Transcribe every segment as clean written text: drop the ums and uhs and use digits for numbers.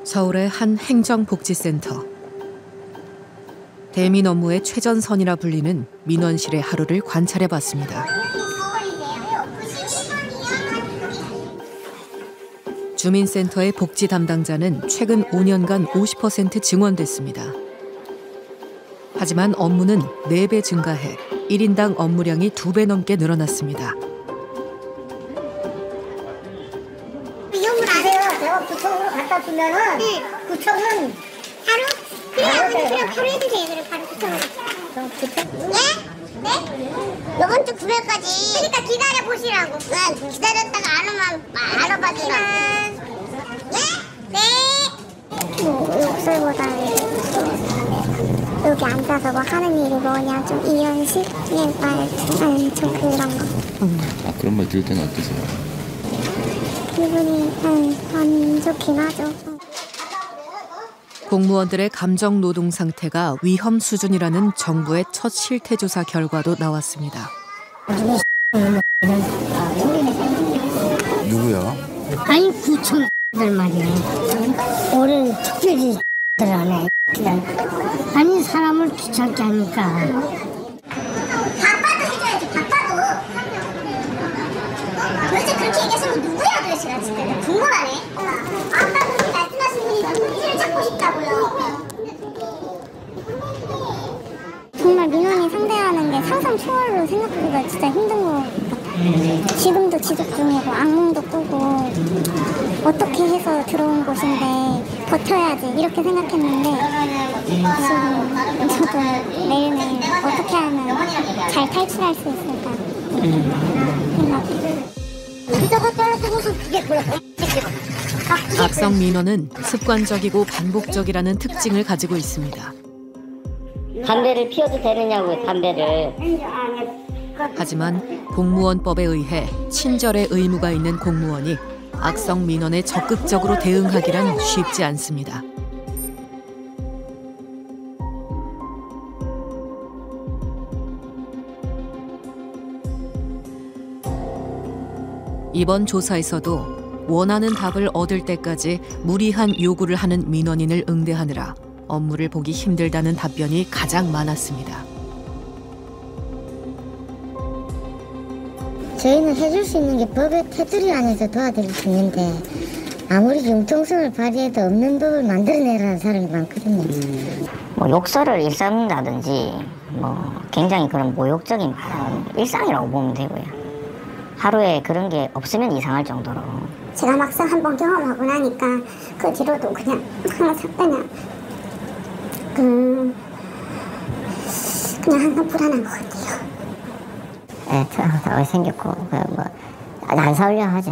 서울의 한 행정복지센터. 대민 업무의 최전선이라 불리는 민원실의 하루를 관찰해봤습니다. 주민센터의 복지 담당자는 최근 5년간 50% 증원됐습니다. 하지만 업무는 4배 증가해 1인당 업무량이 2배 넘게 늘어났습니다. 이용을 안 해요. 제가 구청으로 갖다 주면은 구청은 바로? 그냥 바로 해주세요. 그럼 바로 구청으로. 그럼 구청? 예? 네? 이번 주 900까지. 그러니까 기다려 보시라고. 네, 기다렸다가 안 오면 알아봐 주라고. 예? 네. 뭐 욕설보다 여기 앉아서 뭐 하는 일이 뭐냐 좀 이현식? 좀 그런 거. 그런 말 들을 때는 어떠세요? 기분이 안 좋긴 하죠. 공무원들의 감정 노동 상태가 위험 수준이라는 정부의 첫 실태조사 결과도 나왔습니다. 누구야? 아니 구청들 말이야. 올해 특별히 들어네. 아니 사람을 귀찮게 하니까. 바빠도 해줘야지. 바빠도. 도대체 그렇게 얘기하시면 누구야 도대체가 진짜 궁금하네. 아까 그렇게 말씀하신 분이 일을 찾고 싶다고요. 정말 민원이 상대하는 게 상상 초월로 생각보다 진짜 힘든 것 같아요. 지금도 지속 중이고 악몽도 꾸고 어떻게 해서 들어온 곳인데 버텨야지 이렇게 생각했는데 지금 저도 매일매일 어떻게 하면 잘 탈출할 수 있을까 생각해요. 악성 민원은 습관적이고 반복적이라는 특징을 가지고 있습니다. 담배를 피워도 되느냐고요, 담배를. 하지만 공무원법에 의해 친절의 의무가 있는 공무원이 악성 민원에 적극적으로 대응하기란 쉽지 않습니다. 이번 조사에서도 원하는 답을 얻을 때까지 무리한 요구를 하는 민원인을 응대하느라 업무를 보기 힘들다는 답변이 가장 많았습니다. 저희는 해줄 수 있는 게 법의 테두리 안에서 도와드릴 수 있는데 아무리 융통성을 발휘해도 없는 법을 만들어내라는 사람이 많거든요. 뭐 욕설을 일삼는다든지 뭐 굉장히 그런 모욕적인 발언 일상이라고 보면 되고요. 하루에 그런 게 없으면 이상할 정도로. 제가 막상 한번 경험하고 나니까 그 뒤로도 그냥 항상 그냥 항상 불안한 것 같아요. 네, 항상 생겼고 안 싸우려 하죠.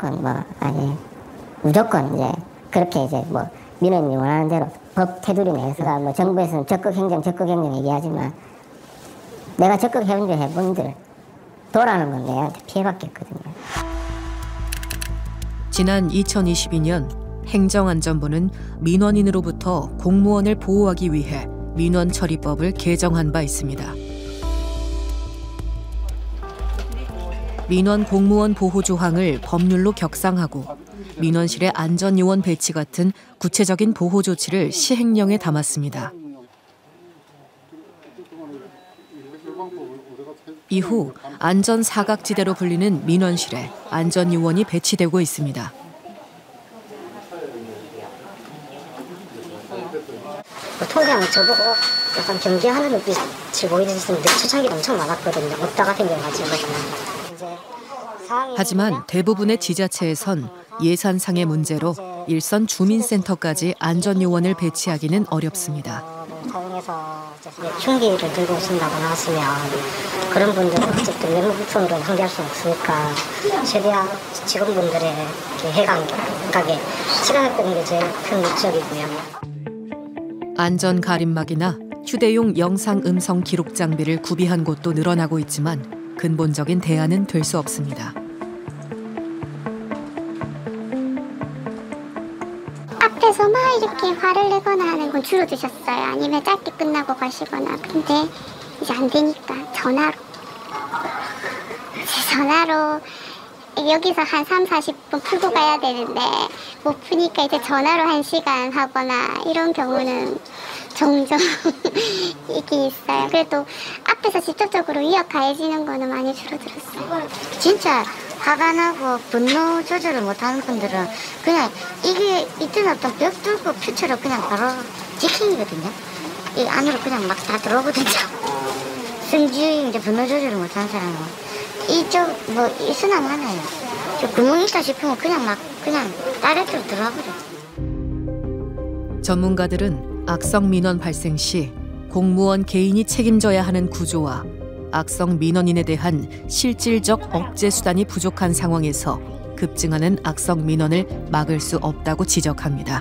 무조건 이제 그렇게 이제 뭐 민원인이 원하는 대로 법 테두리 내에서 뭐 정부에서는 적극 행정 얘기하지만 내가 적극 해본들 도라는 건 내한테 피해받겠거든요. 지난 2022년 행정안전부는 민원인으로부터 공무원을 보호하기 위해 민원처리법을 개정한 바 있습니다. 민원 공무원 보호 조항을 법률로 격상하고 민원실의 안전요원 배치 같은 구체적인 보호 조치를 시행령에 담았습니다. 이후 안전사각지대로 불리는 민원실에 안전요원이 배치되고 있습니다. 통장을 저보고 약간 경계하는 눈빛을 보이셨는데 초창기도 엄청 많았거든요. 없다가 생겨가지고. 하지만 대부분의 지자체에선 예산상의 문제로 일선 주민센터까지 안전요원을 배치하기는 어렵습니다. 사용해서 흉기를 들고 오신다고 나왔으면 그런 분들은 어쨌든 외모부품으로 상대할 수는 없으니까 최대한 직원분들의 해감하게 시간을 끄는 게 제일 큰 목적이고요. 안전 가림막이나 휴대용 영상 음성 기록 장비를 구비한 곳도 늘어나고 있지만 근본적인 대안은 될 수 없습니다. 앞에서 막 이렇게 화를 내거나 하는 건 줄어드셨어요. 아니면 짧게 끝나고 가시거나. 근데 이제 안 되니까 전화로 여기서 한 30-40분 풀고 가야 되는데 못 푸니까 이제 전화로 1시간 하거나 이런 경우는 종종 있긴 있어요. 그래도 앞에서 직접적으로 위협 가해지는 거는 많이 줄어들었어요. 진짜 화가 나고 분노 조절을 못하는 분들은 그냥 이게 있던 어떤 벽 뚫고 퓨처로 그냥 바로 직행이거든요. 이 안으로 그냥 막 다 들어오거든요. 승주의 이제 분노 조절을 못하는 사람은 이쪽 뭐 있으나 마나요. 저 구멍 있다 싶으면 그냥 다른 쪽으로 들어가버려. 전문가들은 악성 민원 발생 시 공무원 개인이 책임져야 하는 구조와 악성 민원인에 대한 실질적 억제 수단이 부족한 상황에서 급증하는 악성 민원을 막을 수 없다고 지적합니다.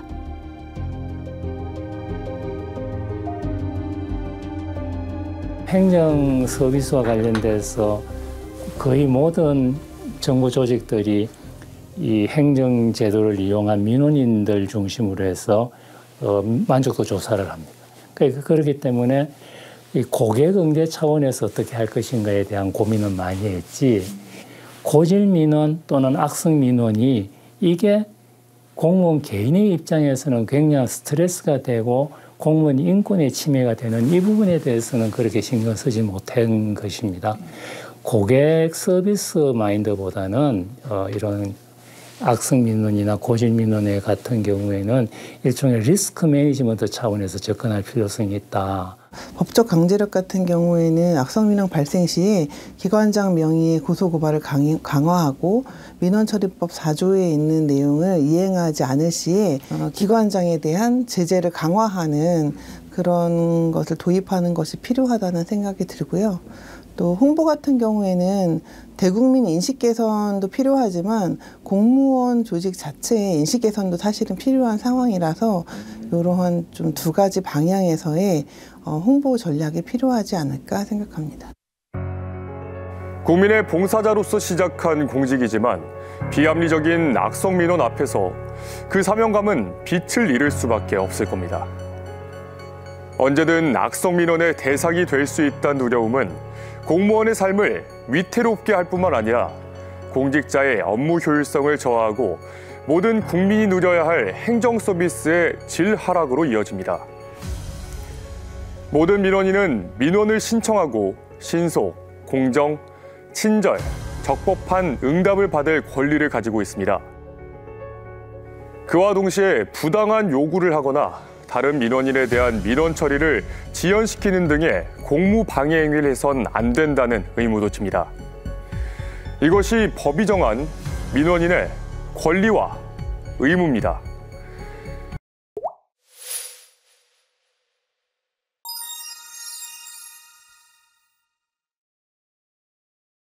행정 서비스와 관련돼서 거의 모든 정부 조직들이 이 행정 제도를 이용한 민원인들 중심으로 해서 만족도 조사를 합니다. 그렇기 때문에 이 고객 응대 차원에서 어떻게 할 것인가에 대한 고민은 많이 했지, 고질 민원 또는 악성 민원이 이게 공무원 개인의 입장에서는 굉장히 스트레스가 되고 공무원 인권의 침해가 되는 이 부분에 대해서는 그렇게 신경 쓰지 못한 것입니다. 고객 서비스 마인드보다는 이런 악성 민원이나 고질 민원에 같은 경우에는 일종의 리스크 매니지먼트 차원에서 접근할 필요성이 있다. 법적 강제력 같은 경우에는 악성 민원 발생 시에 기관장 명의의 고소고발을 강화하고 민원처리법 4조에 있는 내용을 이행하지 않을 시에 기관장에 대한 제재를 강화하는 그런 것을 도입하는 것이 필요하다는 생각이 들고요. 또 홍보 같은 경우에는 대국민 인식 개선도 필요하지만 공무원 조직 자체의 인식 개선도 사실은 필요한 상황이라서 이러한 좀 두 가지 방향에서의 홍보 전략이 필요하지 않을까 생각합니다. 국민의 봉사자로서 시작한 공직이지만 비합리적인 악성 민원 앞에서 그 사명감은 빛을 잃을 수밖에 없을 겁니다. 언제든 악성 민원의 대상이 될 수 있다는 두려움은 공무원의 삶을 위태롭게 할 뿐만 아니라 공직자의 업무 효율성을 저하하고 모든 국민이 누려야 할 행정 서비스의 질 하락으로 이어집니다. 모든 민원인은 민원을 신청하고 신속, 공정, 친절, 적법한 응답을 받을 권리를 가지고 있습니다. 그와 동시에 부당한 요구를 하거나 다른 민원인에 대한 민원 처리를 지연시키는 등의 공무 방해 행위를 해선 안 된다는 의무도 칩니다. 이것이 법이 정한 민원인의 권리와 의무입니다.